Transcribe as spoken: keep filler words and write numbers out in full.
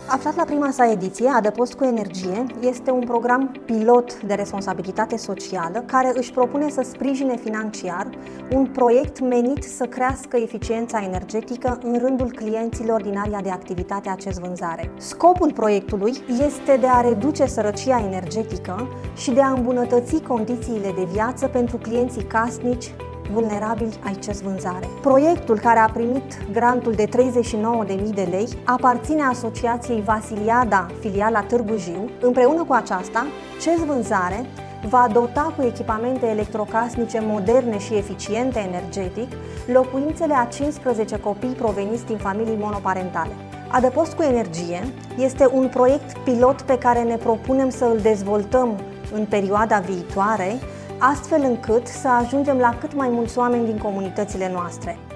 Aflat la prima sa ediție, Adăpost cu Energie este un program pilot de responsabilitate socială care își propune să sprijine financiar un proiect menit să crească eficiența energetică în rândul clienților din area de activitate Acces Vânzare. Scopul proiectului este de a reduce sărăcia energetică și de a îmbunătăți condițiile de viață pentru clienții casnici vulnerabili ai Acces Vânzare. Proiectul, care a primit grantul de treizeci și nouă de mii de lei, aparține Asociației Vasiliada, filiala Târgu Jiu. Împreună cu aceasta, Acces Vânzare va dota cu echipamente electrocasnice moderne și eficiente energetic locuințele a cincisprezece copii proveniți din familii monoparentale. Adăpost cu Energie este un proiect pilot pe care ne propunem să îl dezvoltăm în perioada viitoare, astfel încât să ajungem la cât mai mulți oameni din comunitățile noastre.